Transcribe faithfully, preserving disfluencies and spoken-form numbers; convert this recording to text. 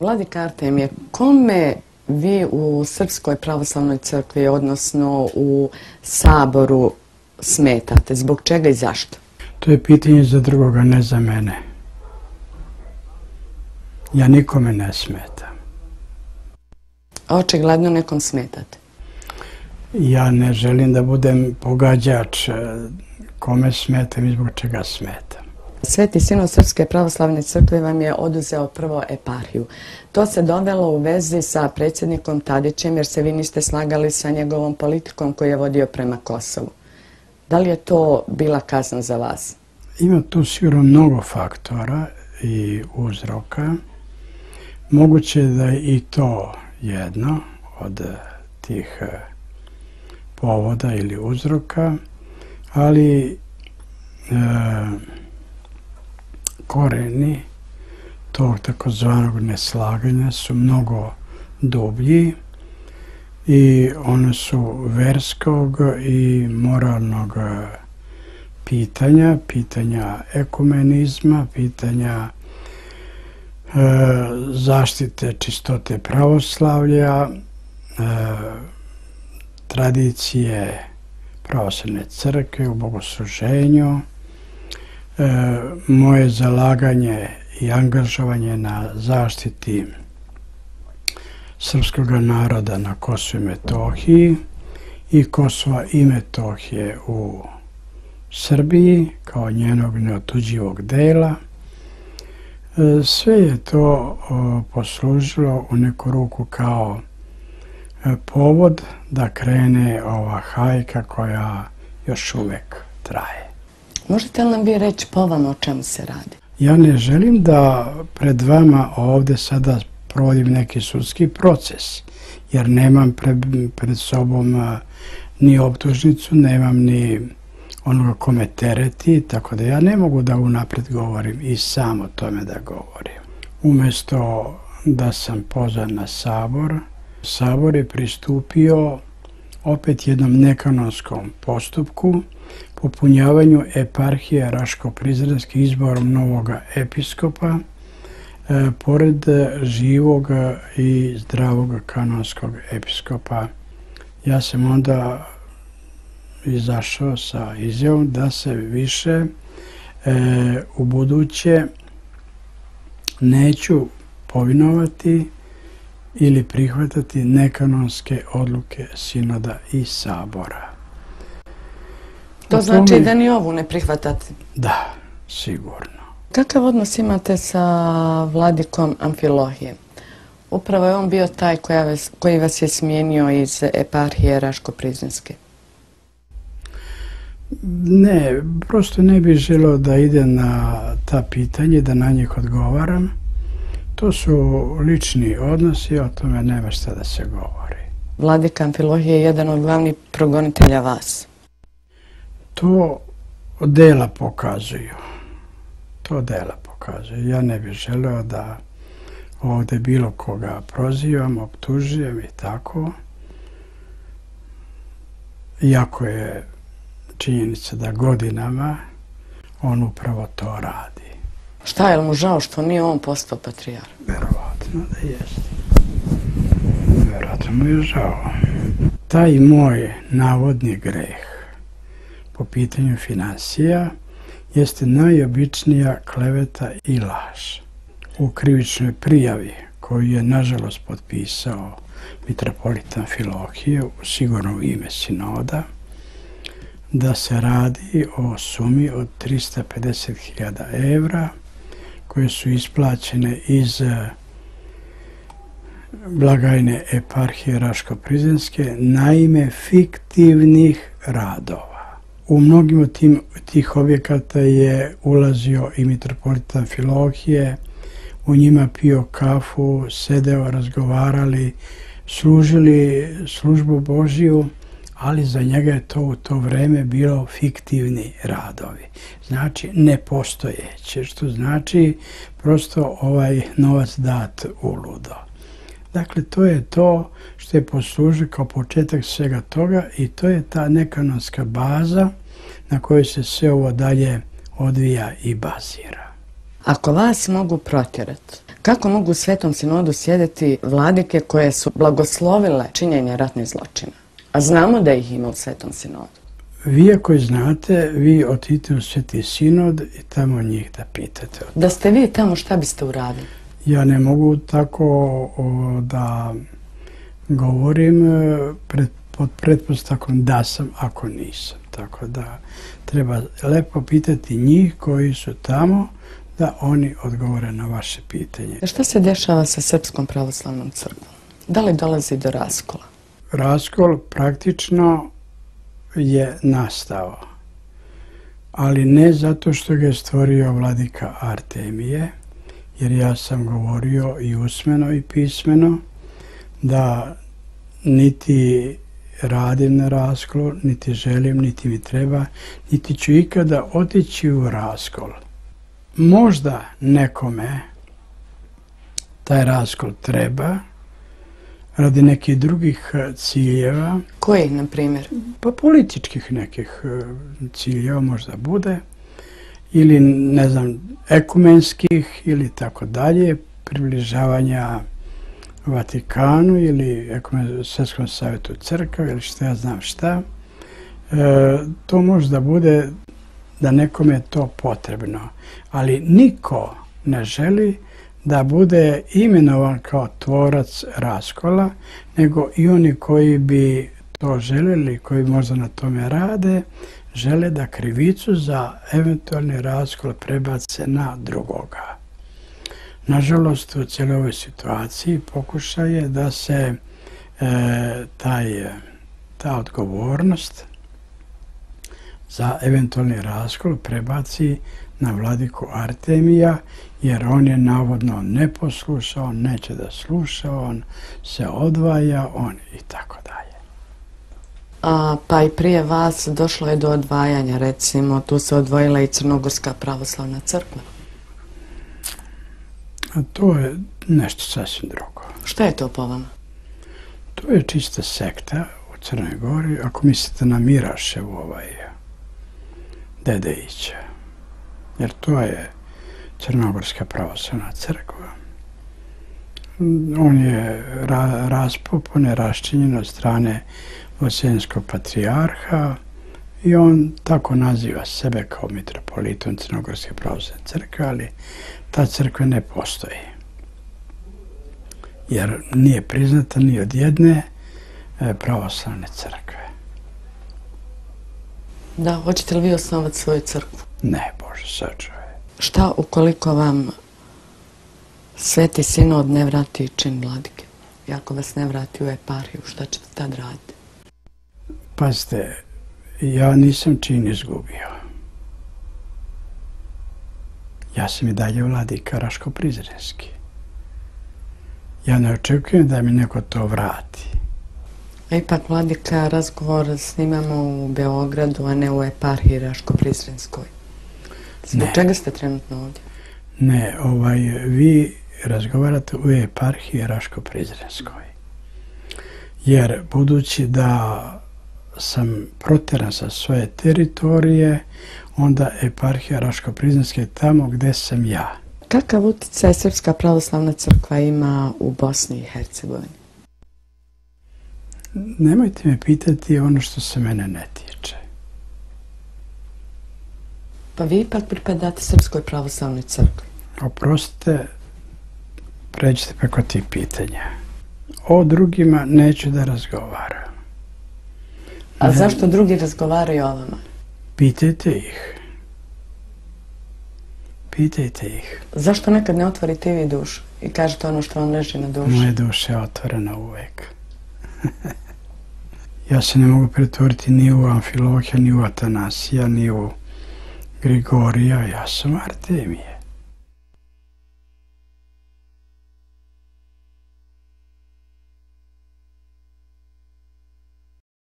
Vladika Artemije, kome vi u Srpskoj pravoslavnoj crkvi, odnosno u Saboru, smetate? Zbog čega i zašto? To je pitanje za drugoga, ne za mene. Ja nikome ne smetam. Očigledno nekom smetate. Ja ne želim da budem pogađač kome smetam i zbog čega smetam. Sveti Sinod Srpske pravoslavne crkve vam je oduzeo prvo eparhiju. To se dovelo u vezi sa predsjednikom Tadićem jer se vi niste slagali sa njegovom politikom koju je vodio prema Kosovu. Da li je to bila kazna za vas? Ima tu sigurno mnogo faktora i uzroka. Moguće da je i to jedno od tih povoda ili uzroka, ali e, koreni tog takozvanog neslaganja su mnogo dublji i one su verskog i moralnog pitanja, pitanja ekumenizma, pitanja e, zaštite čistote pravoslavlja, e, tradicije pravoslavne crkve u bogosluženju, e, moje zalaganje i angažovanje na zaštiti srpskog naroda na Kosovu i Metohiji i Kosova i Metohije u Srbiji kao njenog neotuđivog dela. E, sve je to o, poslužilo u neku ruku kao povod da krene ova hajka koja još uvek traje. Možete li nam vi reći po vama o čemu se radi? Ja ne želim da pred vama ovde sada provodim neki sudski proces, jer nemam pred, pred sobom ni optužnicu, nemam ni onoga kome tereti, tako da ja ne mogu da unapred govorim i sam o tome da govorim. Umesto da sam pozvan na sabor, Sabor je pristupio opet jednom nekanonskom postupku, popunjavanju eparhije Raško-Prizrenske izborom novog episkopa, e, pored živog i zdravog kanonskog episkopa. Ja sam onda izašao sa izjavom da se više e, u buduće neću povinovati ili prihvatati nekanonske odluke sinoda i sabora. To znači da ni ovu ne prihvatate? Da, sigurno. Kakav odnos imate sa vladikom Amfilohijem? Upravo je on bio taj koji vas je smijenio iz eparhije Raško-Prizrenske. Ne, prosto ne bih želeo da ide na ta pitanja, da na njih odgovaram. To su lični odnosi, o tome nema šta da se govori. Vladika Amfilohije je jedan od glavnih progonitelja vas. To dela pokazuju. To dela pokazuju. Ja ne bih želeo da ovde bilo koga prozivam, optužujem i tako. Iako je činjenica da godinama on upravo to radi. Šta je li mu žao što nije on postao patrijar? Verovatno da jeste. Verovatno mu je žao. Taj moj navodni greh po pitanju finansija jeste najobičnija kleveta i laž. U krivičnoj prijavi koju je nažalost potpisao mitropolit Amfilohije, sigurno u ime sinoda, da se radi o sumi od trista pedeset hiljada evra koje su isplaćene iz blagajne eparhije Raško-Prizrenske na ime fiktivnih radova. U mnogim od tim, tih objekata je ulazio i mitropolit Amfilohije, u njima pio kafu, sedeo, razgovarali, služili službu Božiju, ali za njega je to u to vreme bilo fiktivni radovi. Znači nepostojeće, što znači prosto ovaj novac dat uludo. Dakle, to je to što je poslužio kao početak svega toga i to je ta nekanonska baza na kojoj se sve ovo dalje odvija i bazira. Ako vas mogu protjerati, Kako mogu u Svetom sinodu sjediti vladike koje su blagoslovile činjenje ratnih zločina? A znamo da ih ima u Svetom sinodu. Vi ako znate, vi otidite u Sveti sinod i tamo njih da pitate. Da ste vi tamo, šta biste uradili? Ja ne mogu tako o, da govorim pred, pod pretpostavkom da sam, ako nisam. Tako da treba lepo pitati njih koji su tamo, da oni odgovore na vaše pitanje. Šta se dešava sa Srpskom pravoslavnom crkvom? Da li dolazi do raskola? Raskol praktično je nastao, ali ne zato što ga je stvorio vladika Artemije, jer ja sam govorio i usmeno i pismeno da niti radim na raskolu, niti želim, niti mi treba, niti ću ikada otići u raskol. Možda nekome taj raskol treba radi nekih drugih ciljeva. Koji, na primjer? Pa političkih nekih ciljeva možda bude, ili ne znam, ekumenskih ili tako dalje, približavanja Vatikanu ili Svjetskom savjetu crkve ili što ja znam šta. E, to možda bude da nekome je to potrebno, ali niko ne želi da bude imenovan kao tvorac raskola, nego i oni koji bi to željeli, koji možda na tome rade, žele da krivicu za eventualni raskol prebace na drugoga. Nažalost, u cijeloj ovoj situaciji pokušaj je da se e, taj, ta odgovornost za eventualni raskol prebaci na vladiku Artemija, jer on je navodno neposlušao, neće da sluša, on se odvaja, on i tako dalje. A, pa i prije vas došlo je do odvajanja, recimo, tu se odvojila i Crnogorska pravoslavna crkva. A to je nešto sasvim drugo. Šta je to po vama? To je čista sekta u Crnoj Gori, ako mislite na Miraševu ovaj Dedejića. Jer to je Crnogorska pravoslavna crkva. On je ra, raspopan, je raščinjen od strane Vosenskog patrijarha i on tako naziva sebe kao mitropolitom Crnogorske pravoslavne crkve, ali ta crkva ne postoji. Jer nije priznata ni od jedne pravoslavne crkve. Da, hoćete li vi osnovati svoju crkvu? Ne, Bože, sačuvaj. Šta ukoliko vam Sveti sinod ne vrati čin vladike? I ako vas ne vrati u eparhiju, šta ćete tad raditi? Pazite, ja nisam čin izgubio. Ja sam i dalje vladika Raško-Prizrenski. Ja ne očekujem da mi neko to vrati. A ipak, vladika, razgovor snimamo u Beogradu, a ne u eparhiji Raško-Prizrenskoj. Zbog čega ste trenutno ovdje? Ne, ovaj, vi razgovarate u eparhiji Raško-Prizrenskoj. Jer budući da sam proteran sa svoje teritorije, onda eparhija Raško-Prizrenske je tamo gdje sam ja. Kakav utjecaj Srpska pravoslavna crkva ima u Bosni i Hercegovini? Nemojte me pitati ono što se mene ne tiče. Pa vi ipak pripadate Srpskoj pravoslavnoj crkvi. Oprostite, pređite preko tih pitanja. O drugima neću da razgovaram. A ne, zašto drugi razgovaraju o vama? Pitajte ih. Pitajte ih. Zašto nekad ne otvorite i vi dušu i kažete ono što vam leži na duši? Moja duša je otvorena uvek. Ja se ne mogu pretvoriti ni u Amfilohija, ni u Atanasija, ni u Grigorija. Ja sam Artemije.